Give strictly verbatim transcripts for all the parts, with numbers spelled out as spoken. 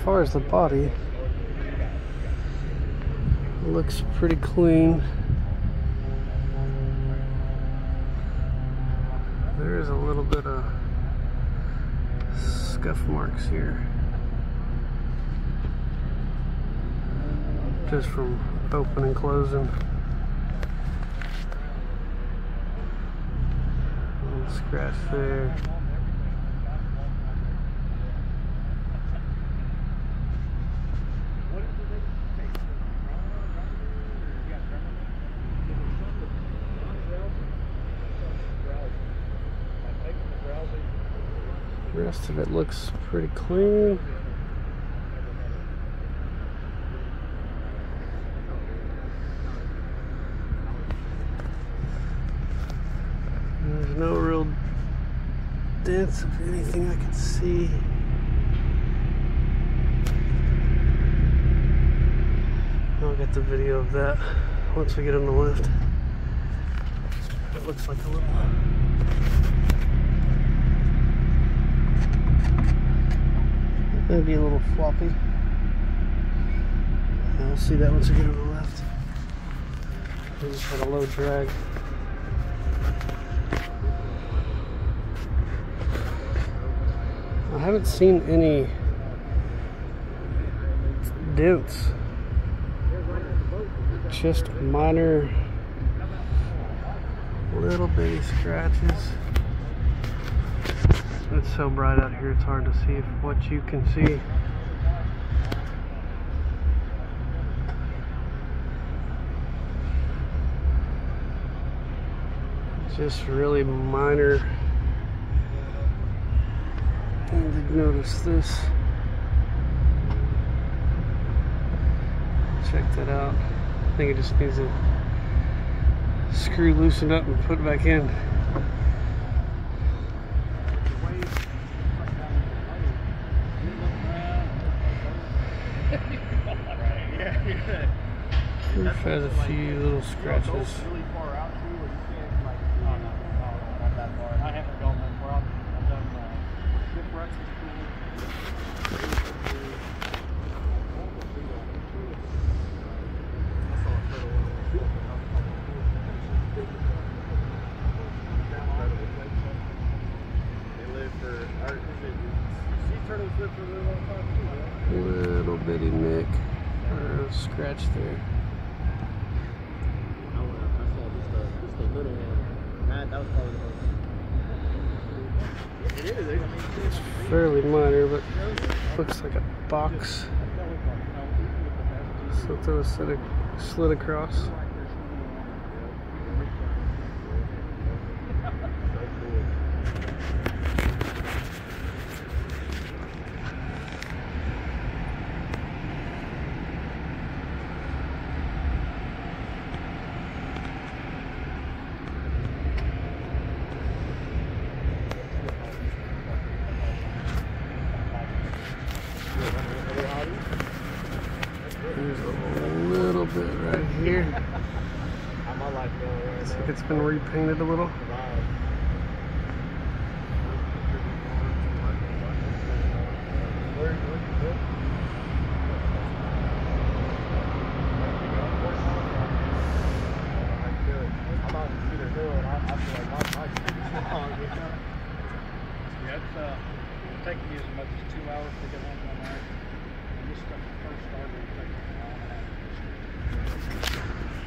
far as the body, it looks pretty clean. There is a little bit of scuff marks here, just from open and closing. And scratch there. The rest of it looks pretty clean. There's no real dents of anything I can see. I'll get the video of that once we get on the lift. It looks like a little... Maybe a little floppy. I'll see that once we get on the left. We just had a low drag. I haven't seen any dents. Just minor little bitty scratches. It's so bright out here, it's hard to see if what you can see. Just really minor. And notice this. Check that out. I think it just needs a screw loosened up and put back in. Roof has a few little scratches. Little bitty nick or a scratch there. It's fairly minor, but looks like a box. Something was slid, slid across. There's a little bit right here. Looks like it's been repainted a little. Taking you as much as two hours to get home one night. And this stuff first started, it takes an hour and a half.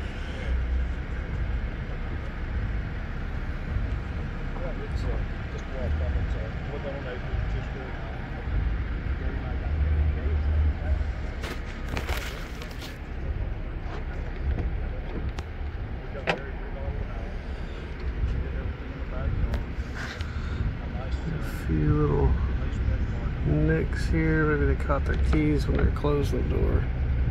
Yeah, it's uh, just walk up. It's uh, what I don't know, it's just uh, we got very good all now. Get everything in the back. A few little nicks here. Maybe they caught their keys when they're closing the door.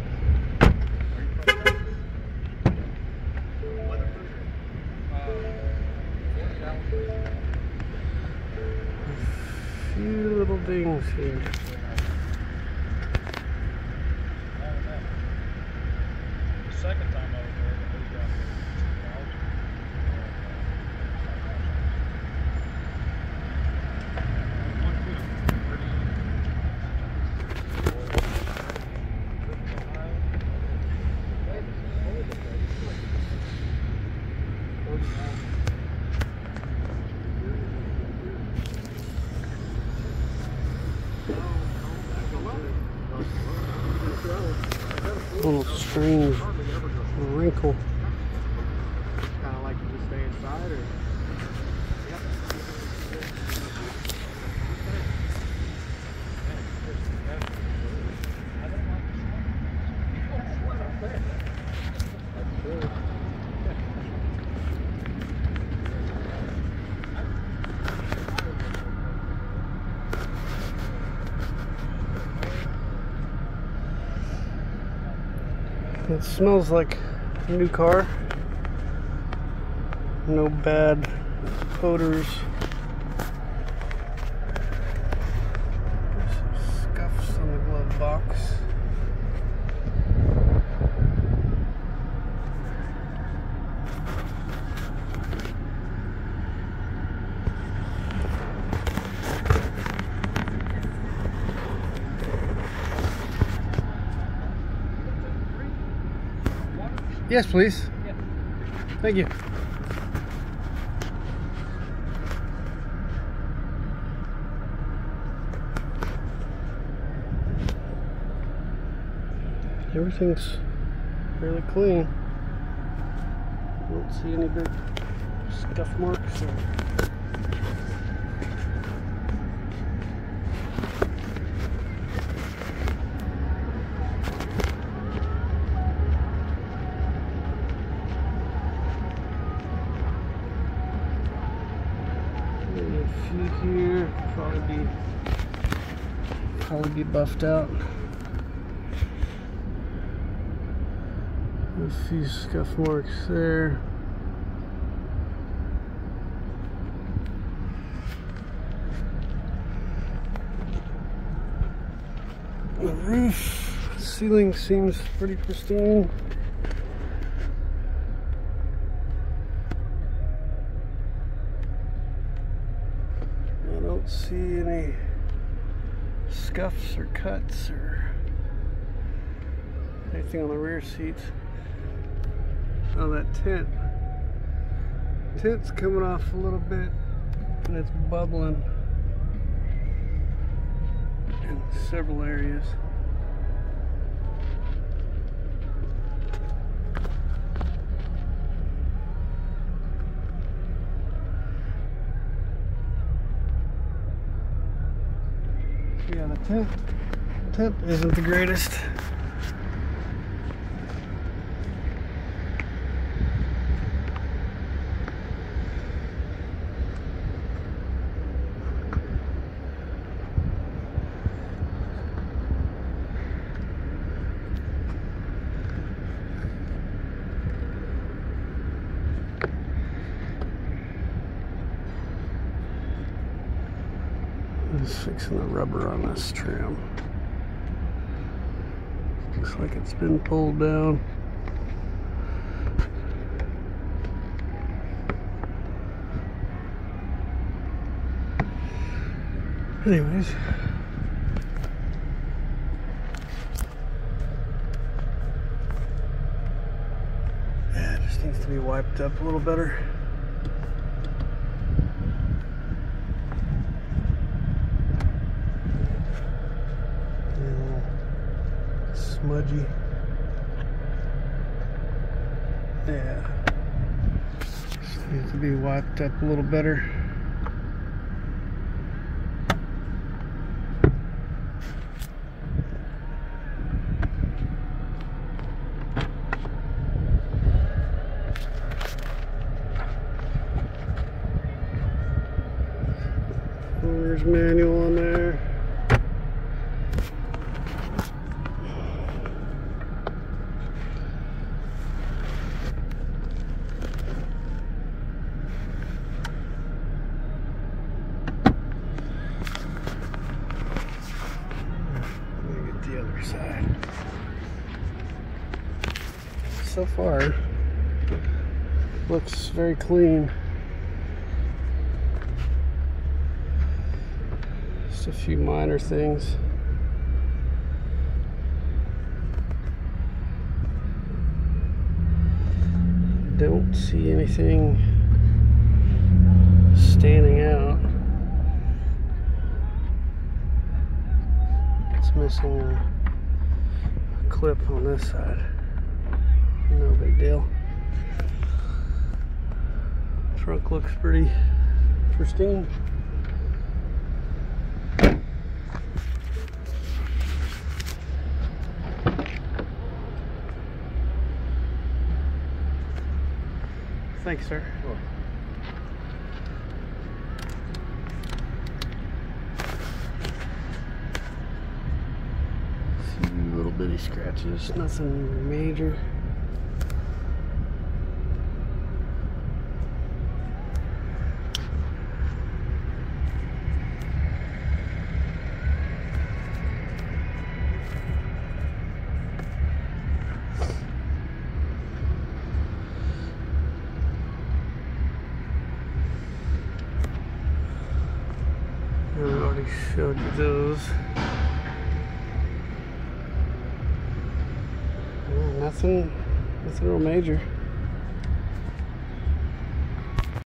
A few little dings here. The second time I was there, they got two thousand. little strange wrinkle. Kind of like to just stay inside, or yep. It smells like a new car. No bad odors. There's some scuffs on the glove box. Yes, please. Yeah. Thank you. Everything's fairly clean. Don't see any big scuff marks or a few here, probably be probably be buffed out. A few scuff marks there. The roof, ceiling seems pretty pristine. I don't see any scuffs or cuts or anything on the rear seats. Oh, that tent. Tent's coming off a little bit and it's bubbling in several areas. Yeah, the tent, tent isn't the greatest. Just fixing the rubber on this trim. Looks like it's been pulled down. Anyways. Yeah, it just needs to be wiped up a little better. Smudgy. Yeah. Just needs to be wiped up a little better. Owner's manual on there. The other side. So far, looks very clean. Just a few minor things. Don't see anything standing out. It's missing a clip on this side. No big deal. Trunk looks pretty pristine. Thanks, sir. Sure. Few little bitty scratches, nothing major. I already showed you those. Yeah, nothing, nothing real major.